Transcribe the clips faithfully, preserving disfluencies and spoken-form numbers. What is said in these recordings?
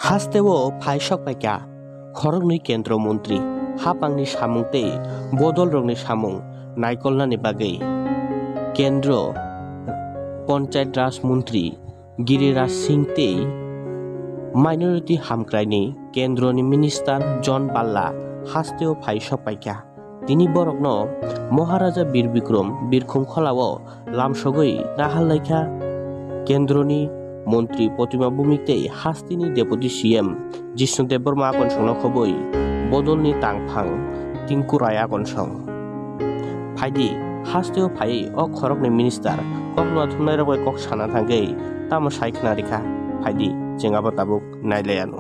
हास्तेओ फाइसक पाइका खरगनि केंद्र मंत्री हापांनि सामुंते बदल रंनि सामुं नायकलनानि बागै केंद्र पंचायत राज मंत्री गिरिराज सिंह ते माइनरिटी हामक्राइनि केंद्रनि मिनिस्टार जन बाल्ला हास्तेओ फाइसक पाइका तिनी बरकनो महाराजा बीर विक्रम बिरखुं खलाओ लामसगै नाहालाइखा केंद्रनि मंत्री प्रतिमा भूमिकते हास्तिनि डेपुटी सीएम जिष्णुदेव बर्मा आगनसंनो खबै बदलनि तांफां टिंकुराय आगनसं फाइदि हास्तेओ फाइ अ खरगनि मिनिस्टार कखनो थुनाय रगय कक साना थांगै ताम साइखना रेखा फाइदि जेंगाबा ताबुक नायलायानो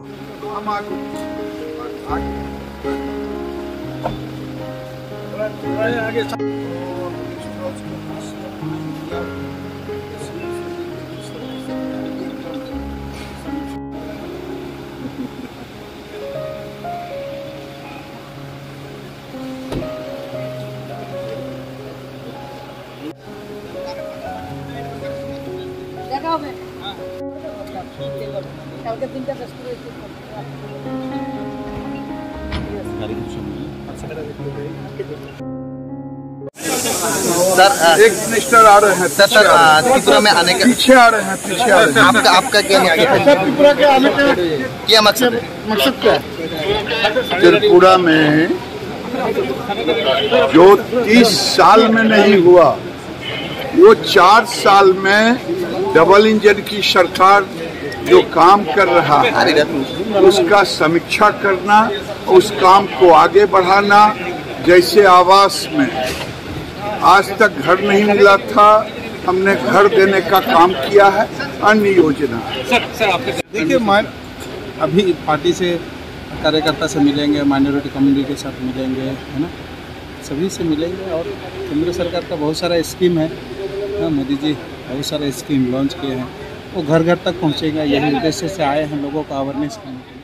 सर एक मिनिस्टर आ रहे हैं सर सर त्रिपुरा में आने के पीछे आ रहे हैं पीछे आ रहे हैं आपका आपका क्या आगे त्रिपुरा के आने का क्या मकसद मकसद क्या है? त्रिपुरा में जो तीस साल में नहीं हुआ वो चार साल में डबल इंजन की सरकार जो काम कर रहा है उसका समीक्षा करना, उस काम को आगे बढ़ाना। जैसे आवास में आज तक घर नहीं मिला था, हमने घर देने का काम किया है। अन्य योजना देखिए, अभी पार्टी से कार्यकर्ता से मिलेंगे, माइनॉरिटी कम्युनिटी के साथ मिलेंगे, है ना, सभी से मिलेंगे। और केंद्र सरकार का बहुत सारा स्कीम है, मोदी जी बहुत सारे स्कीम लॉन्च किए हैं, वो घर घर तक पहुँचेगा। यही उद्देश्य से आए हैं लोगों को अवेयरनेस करने के लिए।